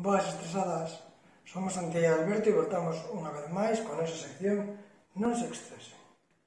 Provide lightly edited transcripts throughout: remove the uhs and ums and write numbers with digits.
Boas estresadas, somos Santiago e Alberto e voltamos unha vez máis con esa sección Non se estresen.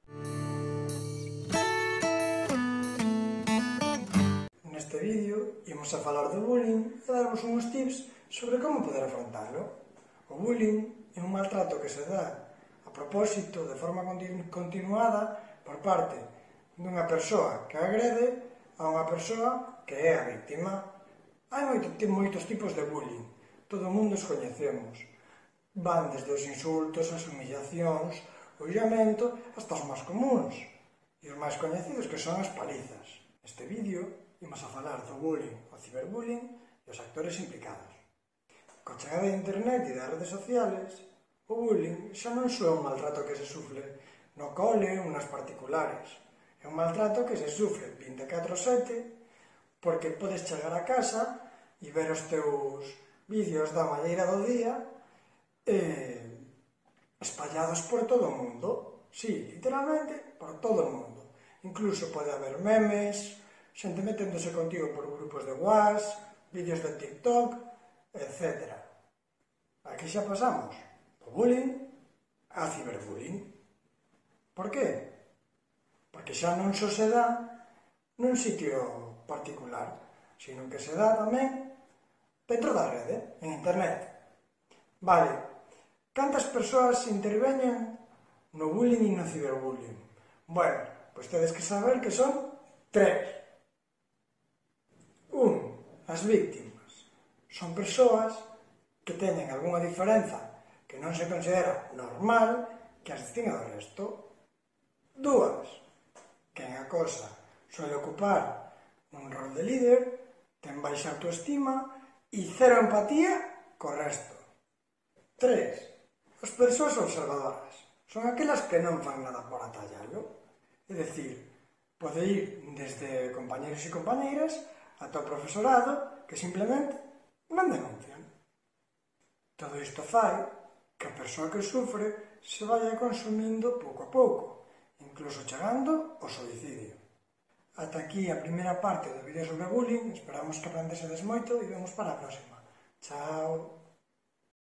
Neste vídeo imos a falar do bullying e darvos uns tips sobre como poder afrontalo. O bullying é un maltrato que se dá a propósito de forma continuada por parte dunha persoa que agrede a unha persoa que é a víctima. Hai moitos tipos de bullying, todo o mundo os coñecemos. Van desde os insultos, as humillacións, o illamento, hasta os máis comuns. E os máis coñecidos que son as palizas. Neste vídeo imos a falar do bullying, o ciberbullying e os actores implicados. Coa chegada de internet e das redes sociales, o bullying xa non só é un maltrato que se sufre no cole ou nas particulares. É un maltrato que se sufre 24/7 porque podes chegar a casa e ver os teus vídeos da malleira do día espallados por todo o mundo. Sí, literalmente por todo o mundo. Incluso pode haber memes, xente meténdose contigo por grupos de WhatsApp, vídeos de TikTok, etc. Aquí xa pasamos do bullying a ciberbullying. Por qué? Porque xa non só se dá nun sitio particular, sino que se dá tamén dentro da rede, en internet. Vale, cantas persoas interveñen no bullying e no ciberbullying? Bueno, pois tedes que saber que son 3. As víctimas. Son persoas que teñen algunha diferenza que non se considera normal que as distinga do resto. 2. Quen acosa suele ocupar un rol de líder, ten baixa autoestima e cero empatía co resto. 3. As persoas observadoras. Son aquelas que non fan nada por atallalo. É dicir, pode ir desde compañeros e compañeiras ata o profesorado que simplemente non denuncian. Todo isto fai que a persoa que sufre se vaya consumindo pouco a pouco, incluso chegando ao suicidio. Ata aquí a primeira parte do vídeo sobre bullying, esperamos que aprendesedes moito e vemos para a próxima. Chao!